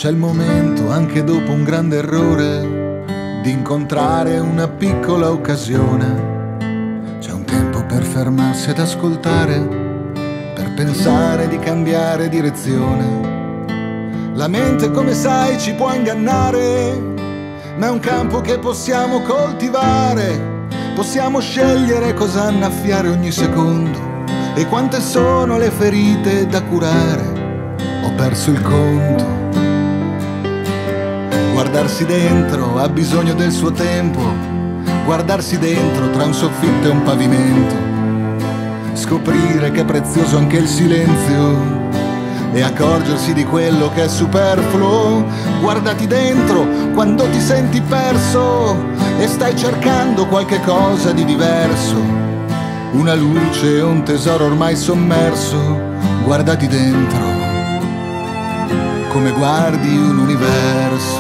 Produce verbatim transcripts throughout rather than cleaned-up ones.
C'è il momento, anche dopo un grande errore, di incontrare una piccola occasione. C'è un tempo per fermarsi ad ascoltare, per pensare di cambiare direzione. La mente, come sai, ci può ingannare, ma è un campo che possiamo coltivare. Possiamo scegliere cosa annaffiare ogni secondo e quante sono le ferite da curare. Ho perso il conto. Guardarsi dentro ha bisogno del suo tempo, guardarsi dentro tra un soffitto e un pavimento, scoprire che è prezioso anche il silenzio e accorgersi di quello che è superfluo. Guardati dentro quando ti senti perso e stai cercando qualche cosa di diverso, una luce o un tesoro ormai sommerso. Guardati dentro come guardi un universo,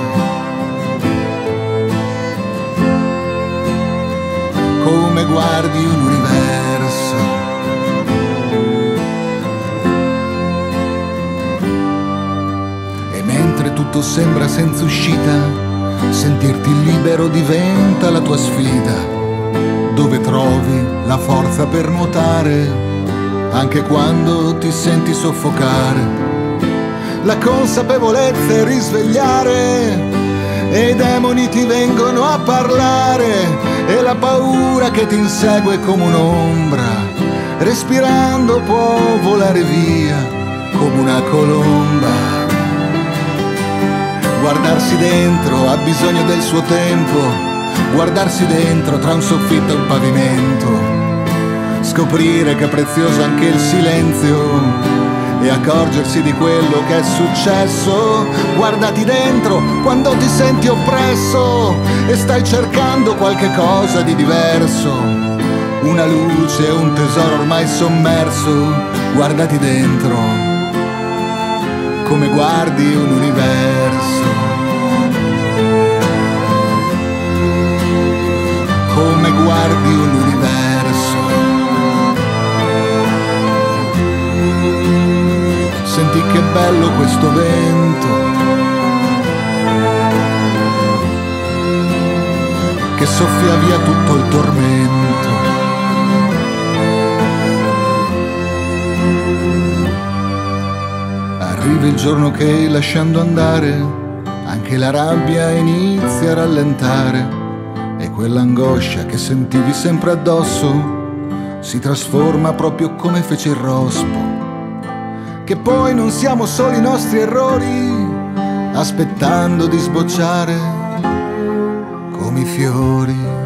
come guardi un universo. E mentre tutto sembra senza uscita, sentirti libero diventa la tua sfida, dove trovi la forza per nuotare, anche quando ti senti soffocare. La consapevolezza è risvegliare e i demoni ti vengono a parlare e la paura che ti insegue come un'ombra, respirando può volare via come una colomba. Guardarsi dentro ha bisogno del suo tempo, guardarsi dentro tra un soffitto e un pavimento, scoprire che è prezioso anche il silenzio e accorgersi di quello che è successo. Guardati dentro quando ti senti oppresso e stai cercando qualche cosa di diverso, una luce e un tesoro ormai sommerso. Guardati dentro come guardi un universo, come guardi un universo. Senti che bello questo vento che soffia via tutto il tormento. Arriva il giorno che, lasciando andare, anche la rabbia inizia a rallentare e quell'angoscia che sentivi sempre addosso si trasforma proprio come fece il rospo. Che poi non siamo solo i nostri errori, aspettando di sbocciare come i fiori.